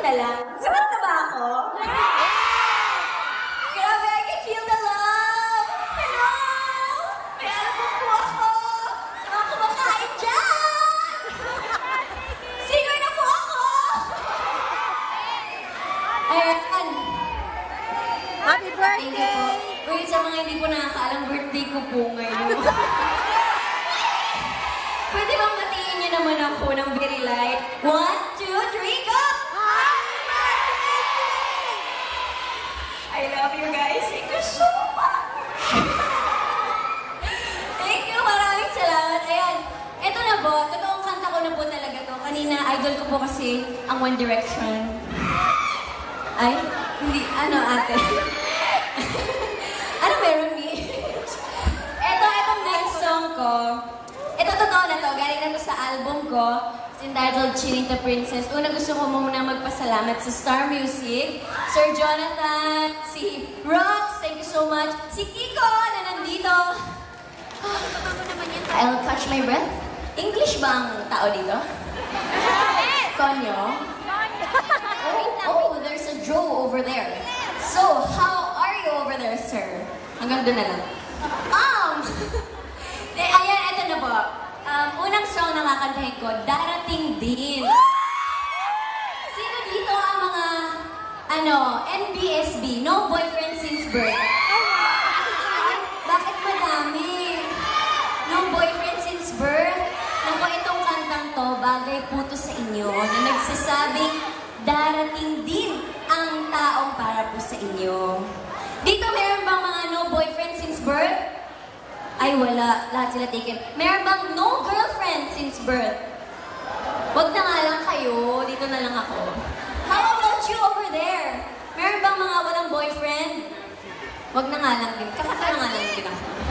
na lang. Sabat na ba ako? Grabe, I can feel the love! Hello! May album po ako! Sa mga kumakain dyan! Singer na po ako! Ayan. Happy birthday! Uy, sa mga hindi po nakakaalam, birthday ko po ngayon. Pwede bang batiin niyo naman ako ng very light? 1, 2, 3, go! I love you guys. Thank you so much. Thank you. Maraming salamat. Ayan. Ito na po. Totoong kanta ko na po talaga to. Kanina, idol ko po kasi ang One Direction. Ay? Hindi. Ano, ate? Ano meron ni? Itong next song ko. Ito totoo na to. Galing na to sa album ko. It's entitled Chinita Princess. Una gusto ko muna magpasalamat sa Star Music, Sir Jonathan, si Rox, thank you so much, si Kiko na nandito. I'll catch my breath. English ba ang tao dito? Konyo? Oh, there's a Joe over there. So, how are you over there, sir? Hanggang doon na lang. Ayan, ito na po. Unang song na kakantahin ko, Darating Din. Sino dito ang mga, NBSB, No Boyfriend Since Birth? Bakit madami? No Boyfriend Since Birth? Naku, itong kantang to, bagay po to sa inyo, na nagsasabing, darating din ang taong para po sa inyo. Dito meron bang mga no boyfriend since birth? Ay, wala. Lahat sila taken. Meron bang no girlfriend since birth? Wag na nga lang kayo. Dito na lang ako. How about you over there? Meron bang mga walang boyfriend? Wag na nga lang din. Kakata na nga lang din ako.